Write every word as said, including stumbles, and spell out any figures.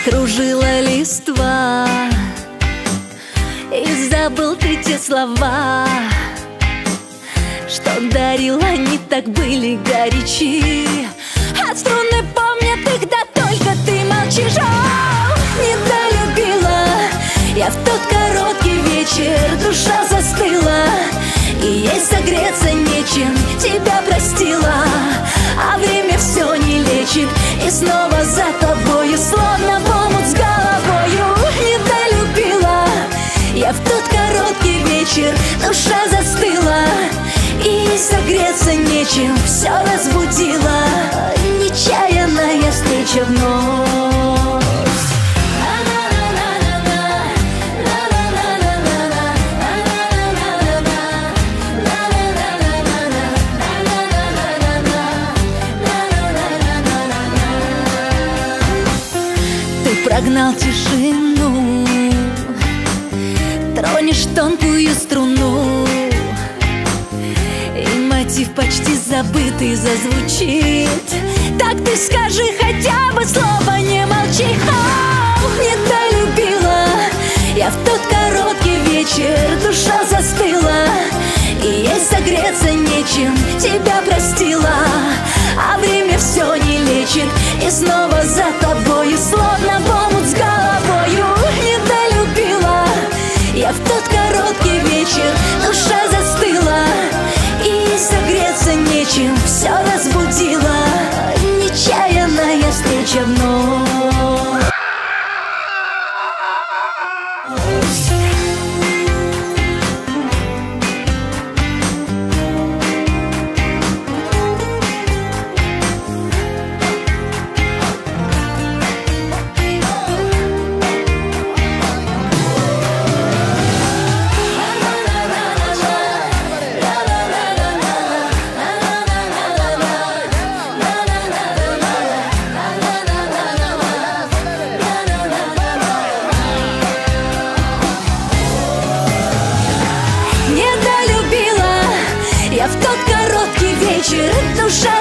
Кружила листва, и забыл ты те слова, что дарил, они так были горячи. А струны помнят их, да только ты молчишь. О, недолюбила я в тот короткий вечер, душа застыла, и ей согреться нечем, тебя простила. А время все не лечит, и снова за тобою, словно в омут с головою. Недолюбила я в тот короткий вечер, душа застыла, и ей согреться нечем, все разбудила нечаянная встреча вновь. Ты прогнал тишину, тронешь тонкую струну, и мотив почти забытый зазвучит. Так ты скажи хотя бы слово, не молчи. О, недолюбила я в тот короткий вечер, душа застыла, и ей согреться нечем, тебя простила. А время все не лечит, и снова за тобою, словно в омут с головою. Недолюбила я в тот короткий вечер, душа застыла, и ей согреться нечем, все разбудила нечаянная встреча вновь. Я в тот короткий вечер, душа